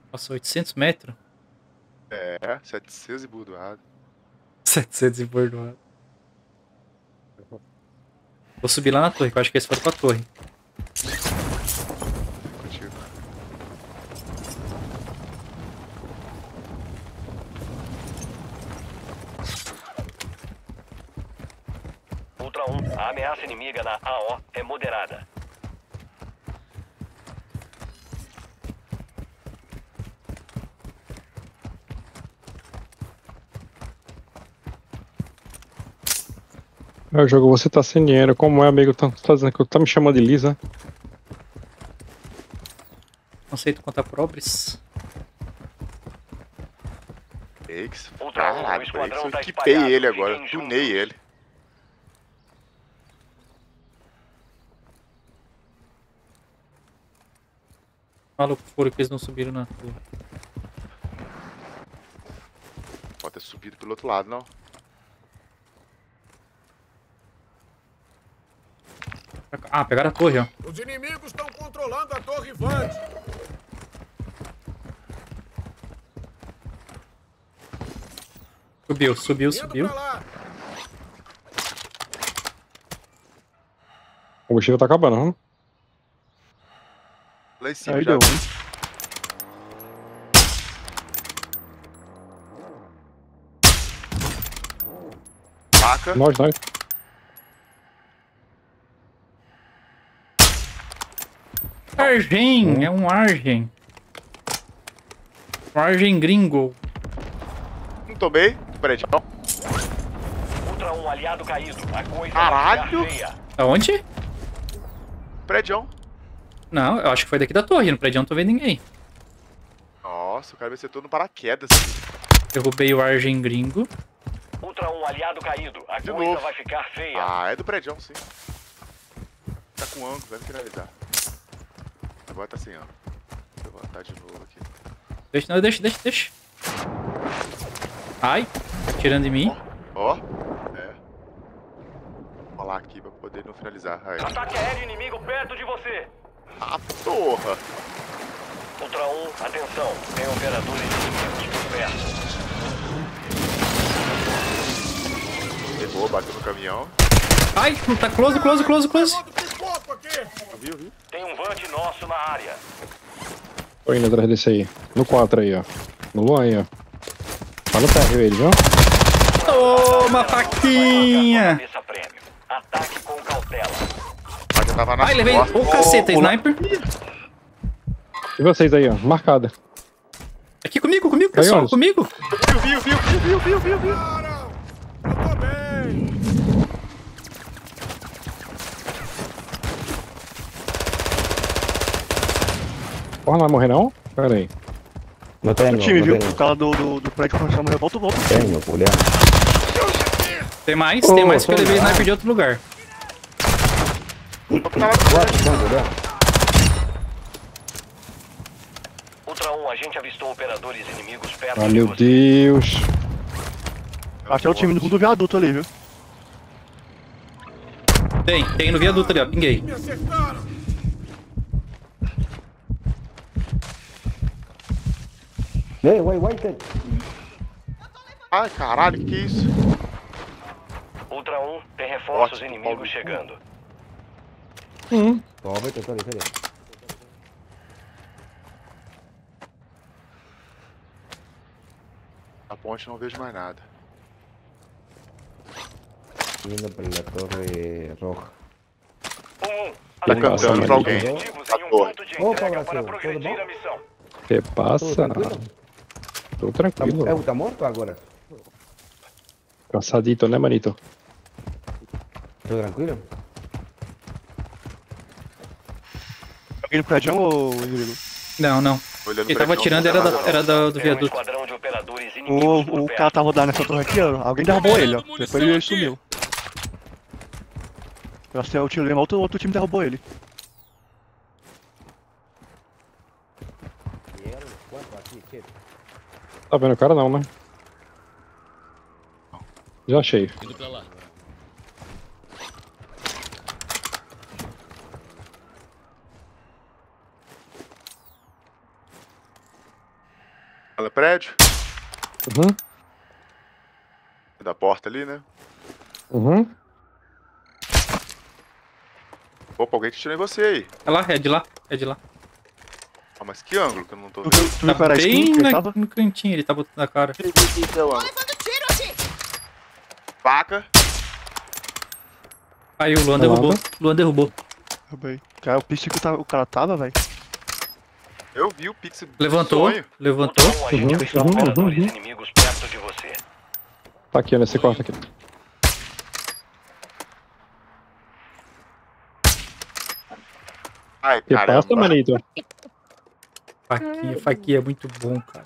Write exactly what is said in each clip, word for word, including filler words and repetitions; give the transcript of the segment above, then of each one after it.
Nossa, oitocentos metros? É, setecentos e bordoado. setecentos e bordoado. Vou subir lá na torre, que eu acho que eles foram pra torre. Contigo. Ultra um, a ameaça inimiga na A O é moderada. É, o jogo você tá sem dinheiro. Como é, amigo? Tá, tá dizendo que tá me chamando de Lisa? Conceito contra pobres. Ex. Ultra um, o Caralho, esquadrão eu tá equipei espalhado. ele agora. Fiquem Tunei juntos. ele. Maluco, foram que eles não subiram na torre. Pode ter subido pelo outro lado, não? Ah, pegaram a torre, ó. Os inimigos estão controlando a Torre Vand. Subiu, subiu, Indo subiu. pra lá. O combustível tá acabando, não? Lá em cima Aí já. deu. Faca. Nós, nós. Argen, é um Argen. Um Argen gringo. Não tomei. Prédio. Ultra um, aliado caído. A coisa Caralho! vai ficar feia. Aonde? Prédio. Não, eu acho que foi daqui da torre. No prédio eu não tô vendo ninguém. Nossa, o cara me acertou no paraquedas. Derrubei o Argen gringo. Ultra um, aliado caído. A De coisa novo. vai ficar feia. Ah, é do prédio, sim. Tá com ângulo, vai finalizar. Agora tá sem ângulo. Vou levantar de novo aqui. Deixa, não, deixa, deixa, deixa. Ai, tirando de mim. Ó. É. Vou falar aqui pra poder não finalizar. Aí. Ataque aéreo inimigo perto de você. Ah, porra! Ultra um, atenção. Tem operadores inimigos por perto. Errou, bateu no caminhão. Ai, tá close, close, close, close. Outro pipoco aqui. Viu, viu? Tem um Vant nosso na área. Tô indo atrás desse aí. No quatro aí, ó. No Luan aí, ó. Tá no térreo ele, viu? Toma, faquinha. Cabeça prêmio. Ataque com cautela. Mas já tava na Ai, levei. porta. Ô, caceta, sniper. E vocês aí, ó. Marcada. Aqui comigo, comigo, Aí, pessoal, ó. comigo. Viu, viu, viu, viu, viu, viu, viu, viu. Para. Eu tô bem. Porra, não vai morrer não? Pera aí. No tengo, O time, no viu? tengo. O cara do, do, do prédio que morreu. Volta, volta. Tengo, Julián. Tem mais, tem Ô, mais que eu levei toma. sniper de outro lugar. Cuatro son, Julián. Ultra um, a gente avistou operadores inimigos perto Ah, de meu você. Deus. Acho que é o time do, do viaduto ali, viu? Tem, tem no viaduto ali, ó. Pinguei. Me acertaram. Hey, wait, wait, wait. Ai, caralho, que que é isso? Ultra um, tem reforços Ótimo, inimigos Paulo. chegando. Oh, vete, sorry, sorry. Na ponte não vejo mais nada. Yendo por la torre roja. Um, Tá Tem cantando passa, pra alguém. objetivos Na em um torre. ponto de Opa, entrega Brasil, para tudo progredir bom? a missão. Que Todo passa? tranquilo? Tô Tá- tranquilo. Eh, ¿está muerto agora? Cansadito, né, manito? Todo tranquilo? Alguém no prédio ou Rodrigo? Não, não. Olhando Quem pra tava ele, não atirando tá era, nada, da, não. era da- do Tem um viaduto. esquadrão de operadores inimigos por O, o perto. cara tá rodando nessa torre aqui, ó. Alguém derrubou ele, ó. Depois ele sumiu. Eu acho que é o tiro lema, outro, outro time derrubou ele. Llegaron los cuatro aquí, che. Tá vendo o cara não, né? Já achei. Indo pra lá. No prédio? Uhum. Da porta ali, né? Uhum. Opa, alguém que tirou em você aí. É lá, é de lá, é de lá. Ah, mas que ângulo que eu não tô Tu vendo? viu, tu viu qual era a bem skin que ele na- tava? no cantinho, ele tá botando na cara. Faca. Aí o Luan Tá lá, derrubou. né? Luan derrubou. Também. Cara, o piste que o tava- o cara tava, velho. Eu vi o Pixel. Levantou, Sonho. levantou. Ultra um, a gente Uhum, avistou uhum, operadores uhum. inimigos perto de você. Tá aqui, ó, nesse quarto aqui. Ai, Que caramba. passa, manito? Faquinha, faquinha é muito bom, cara.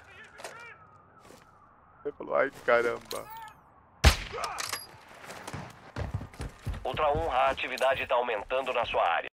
Ele falou, ai, caramba. Ultra um, a atividade está aumentando na sua área.